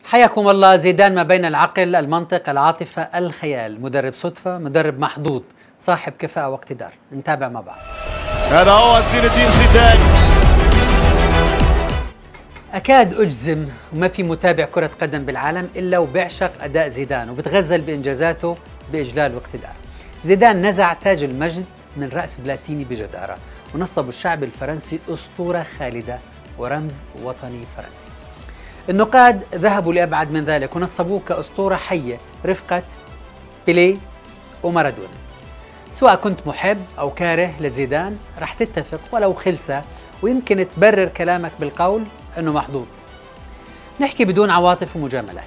حياكم الله. زيدان ما بين العقل، المنطق، العاطفة، الخيال، مدرب صدفة، مدرب محظوظ، صاحب كفاءة واقتدار. نتابع مع بعض. هذا هو زين الدين زيدان. أكاد أجزم وما في متابع كرة قدم بالعالم إلا وبيعشق أداء زيدان وبتغزل بإنجازاته بإجلال واقتدار. زيدان نزع تاج المجد من رأس بلاتيني بجدارة، ونصب الشعب الفرنسي أسطورة خالدة ورمز وطني فرنسي. النقاد ذهبوا لأبعد من ذلك ونصبوه كأسطورة حية رفقة بيليه ومارادونا. سواء كنت محب أو كاره لزيدان رح تتفق ولو خلسة، ويمكن تبرر كلامك بالقول أنه محظوظ. نحكي بدون عواطف ومجاملات.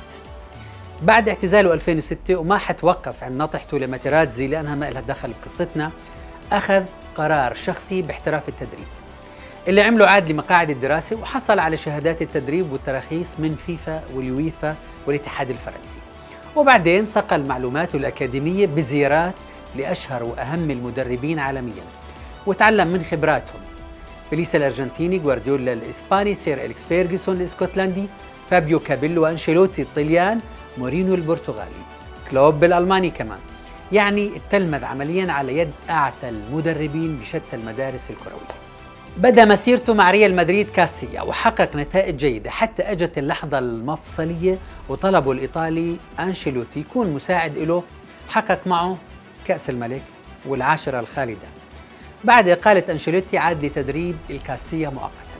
بعد اعتزاله 2006 وما حتوقف عن نطحته لماتيراتزي لأنها ما لها دخل بقصتنا، أخذ قرار شخصي باحتراف التدريب اللي عمله عاد لمقاعد الدراسة، وحصل على شهادات التدريب والتراخيص من فيفا واليويفا والاتحاد الفرنسي. وبعدين صقل معلوماته الأكاديمية بزيارات لأشهر وأهم المدربين عالميا وتعلم من خبراتهم: بيليسا الأرجنتيني، غوارديولا الإسباني، سير إليكس فيرغسون الإسكتلندي، فابيو كابيلو وأنشيلوتي الطليان، مورينيو البرتغالي، كلوب الألماني كمان. يعني التلمذ عمليا على يد أعتى المدربين بشتى المدارس الكروية. بدأ مسيرته مع ريال مدريد كاسية وحقق نتائج جيدة حتى أجت اللحظة المفصلية وطلبوا الإيطالي أنشيلوتي يكون مساعد له. حقق معه كأس الملك والعاشرة الخالدة. بعد إقالة أنشيلوتي عاد لتدريب الكاسية مؤقتا،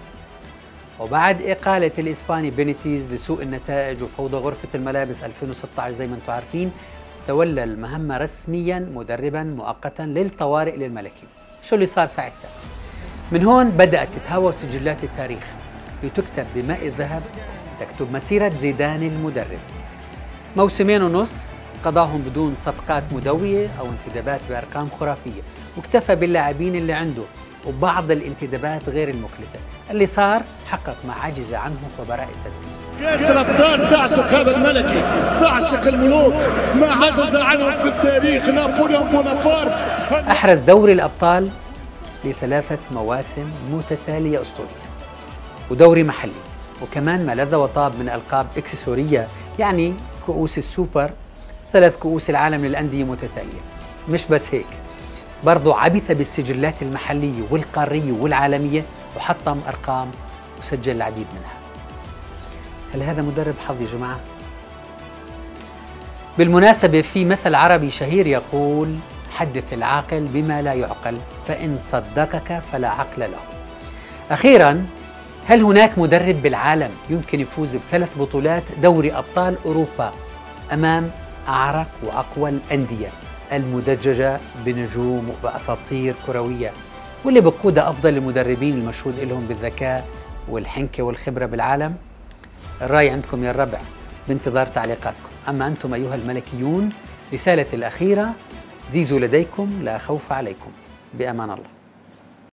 وبعد إقالة الإسباني بينيتيز لسوء النتائج وفوضى غرفة الملابس 2016 زي ما أنتم عارفين، تولى المهمة رسميا مدربا مؤقتا للطوارئ للملكي. شو اللي صار ساعتها؟ من هون بدأت تتهاور سجلات التاريخ لتكتب بماء الذهب، تكتب مسيرة زيدان المدرب. موسمين ونص قضاهم بدون صفقات مدوية أو انتدابات بأرقام خرافية، واكتفى باللاعبين اللي عنده وبعض الانتدابات غير المكلفة. اللي صار حقق ما عجز عنه خبراء التدريب. كأس الأبطال تعشق هذا الملكي، تعشق الملوك، ما عجز عنهم في التاريخ نابليون بونابرت. أحرز دوري الأبطال ل3 مواسم متتالية أسطورية، ودوري محلي، وكمان ما لذ وطاب من ألقاب إكسسورية، يعني كؤوس السوبر، 3 كؤوس العالم للأندية متتالية. مش بس هيك، برضو عبث بالسجلات المحلية والقارية والعالمية وحطم أرقام وسجل العديد منها. هل هذا مدرب حظ يا جماعة؟ بالمناسبة في مثل عربي شهير يقول: حدث العاقل بما لا يعقل فإن صدقك فلا عقل له. أخيرا، هل هناك مدرب بالعالم يمكن يفوز ب3 بطولات دوري أبطال أوروبا أمام أعرق وأقوى الأندية المدججة بنجوم وبأساطير كروية، واللي بقودها أفضل المدربين المشهود لهم بالذكاء والحنكة والخبرة بالعالم؟ الرأي عندكم يا الربع، بانتظار تعليقاتكم. أما أنتم أيها الملكيون، رسالتي الأخيرة: زيزوا لديكم لا خوف عليكم. بأمان الله.